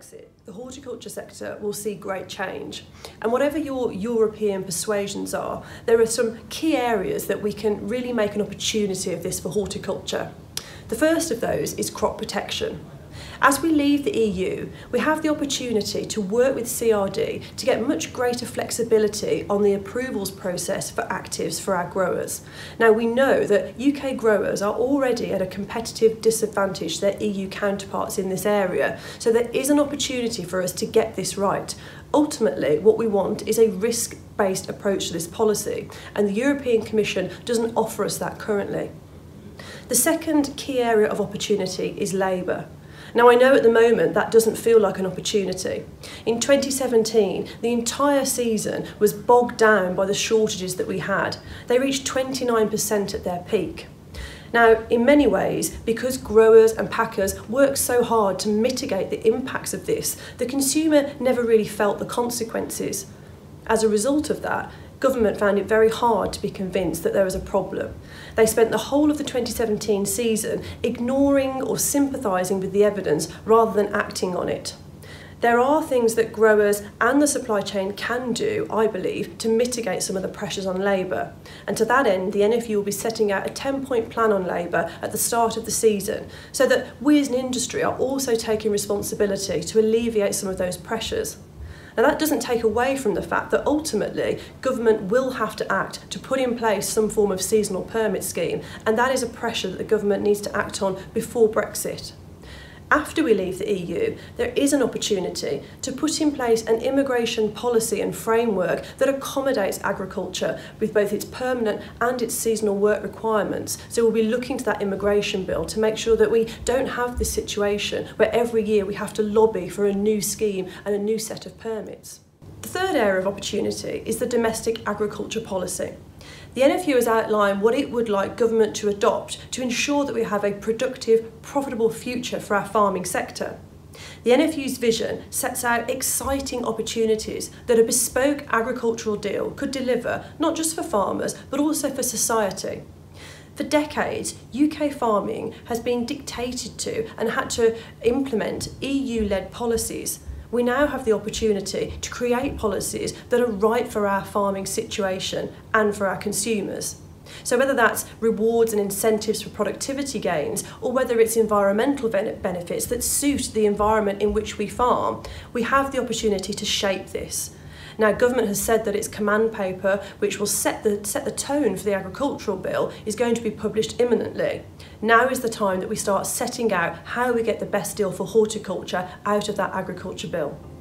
Brexit, the horticulture sector will see great change. And whatever your European persuasions are, there are some key areas that we can really make an opportunity of this for horticulture. The first of those is crop protection. As we leave the EU, we have the opportunity to work with CRD to get much greater flexibility on the approvals process for actives for our growers. Now, we know that UK growers are already at a competitive disadvantage to their EU counterparts in this area, so there is an opportunity for us to get this right. Ultimately, what we want is a risk-based approach to this policy, and the European Commission doesn't offer us that currently. The second key area of opportunity is labour. Now, I know at the moment that doesn't feel like an opportunity. In 2017, the entire season was bogged down by the shortages that we had. They reached 29% at their peak. Now, in many ways, because growers and packers worked so hard to mitigate the impacts of this, the consumer never really felt the consequences. As a result of that, government found it very hard to be convinced that there was a problem. They spent the whole of the 2017 season ignoring or sympathising with the evidence rather than acting on it. There are things that growers and the supply chain can do, I believe, to mitigate some of the pressures on labour. And to that end, the NFU will be setting out a 10-point plan on labour at the start of the season, so that we as an industry are also taking responsibility to alleviate some of those pressures. Now, that doesn't take away from the fact that ultimately government will have to act to put in place some form of seasonal permit scheme, and that is a pressure that the government needs to act on before Brexit. After we leave the EU, there is an opportunity to put in place an immigration policy and framework that accommodates agriculture with both its permanent and its seasonal work requirements. So we'll be looking to that immigration bill to make sure that we don't have this situation where every year we have to lobby for a new scheme and a new set of permits. The third area of opportunity is the domestic agriculture policy. The NFU has outlined what it would like government to adopt to ensure that we have a productive, profitable future for our farming sector. The NFU's vision sets out exciting opportunities that a bespoke agricultural deal could deliver, not just for farmers, but also for society. For decades, UK farming has been dictated to and had to implement EU-led policies. We now have the opportunity to create policies that are right for our farming situation and for our consumers. So whether that's rewards and incentives for productivity gains, or whether it's environmental benefits that suit the environment in which we farm, we have the opportunity to shape this. Now, government has said that its command paper, which will set the tone for the agricultural bill, is going to be published imminently. Now is the time that we start setting out how we get the best deal for horticulture out of that agriculture bill.